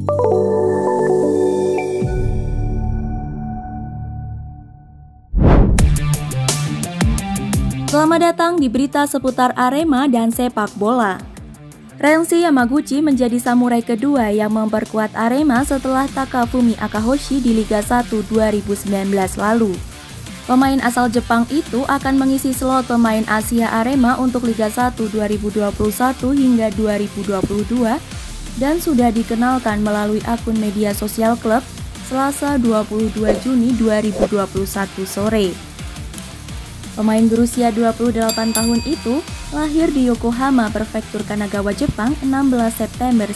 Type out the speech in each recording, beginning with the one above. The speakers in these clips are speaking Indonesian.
Selamat datang di berita seputar Arema dan sepak bola. Rensy Yamaguchi menjadi samurai kedua yang memperkuat Arema setelah Takafumi Akahoshi di Liga 1 2019 lalu. Pemain asal Jepang itu akan mengisi slot pemain Asia Arema untuk Liga 1 2021 hingga 2022 dan sudah dikenalkan melalui akun media sosial klub Selasa 22 Juni 2021 sore. Pemain berusia 28 tahun itu lahir di Yokohama, Prefektur Kanagawa, Jepang 16 September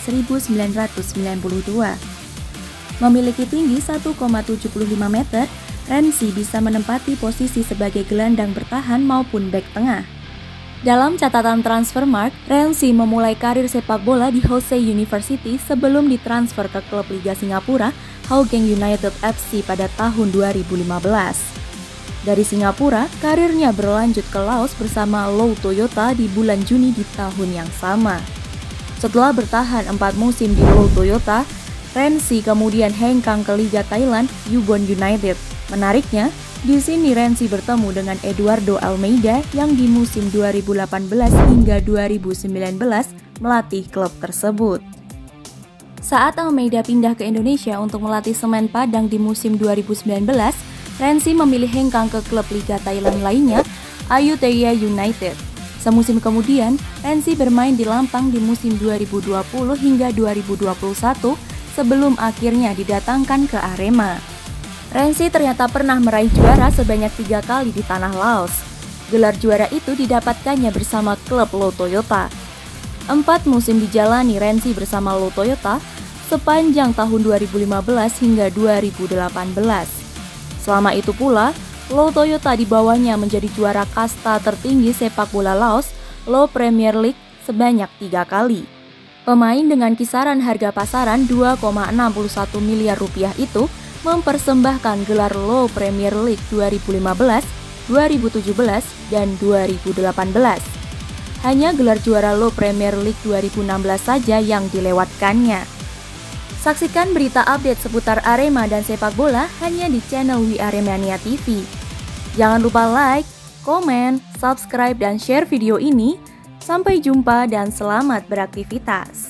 1992. Memiliki tinggi 1,75 meter, Rensy bisa menempati posisi sebagai gelandang bertahan maupun bek tengah. Dalam catatan Transfermarkt, Rensy memulai karir sepak bola di Hosei University sebelum ditransfer ke klub Liga Singapura, Hougang United FC pada tahun 2015. Dari Singapura, karirnya berlanjut ke Laos bersama Low Toyota di bulan Juni di tahun yang sama. Setelah bertahan 4 musim di Low Toyota, Rensy kemudian hengkang ke Liga Thailand, Ubon United. Menariknya, di sini Rensy bertemu dengan Eduardo Almeida yang di musim 2018 hingga 2019 melatih klub tersebut. Saat Almeida pindah ke Indonesia untuk melatih Semen Padang di musim 2019, Rensy memilih hengkang ke klub Liga Thailand lainnya, Ayutthaya United. Semusim kemudian, Rensy bermain di Lampang di musim 2020 hingga 2021 sebelum akhirnya didatangkan ke Arema. Rensy ternyata pernah meraih juara sebanyak 3 kali di tanah Laos. Gelar juara itu didapatkannya bersama klub Low Toyota. 4 musim dijalani Rensy bersama Low Toyota sepanjang tahun 2015 hingga 2018. Selama itu pula, Low Toyota di bawahnya menjadi juara kasta tertinggi sepak bola Laos, Low Premier League, sebanyak 3 kali. Pemain dengan kisaran harga pasaran 2,61 miliar rupiah itu mempersembahkan gelar Low Premier League 2015, 2017, dan 2018. Hanya gelar juara Low Premier League 2016 saja yang dilewatkannya. Saksikan berita update seputar Arema dan sepak bola hanya di channel We Aremania TV. Jangan lupa like, komen, subscribe, dan share video ini. Sampai jumpa dan selamat beraktivitas.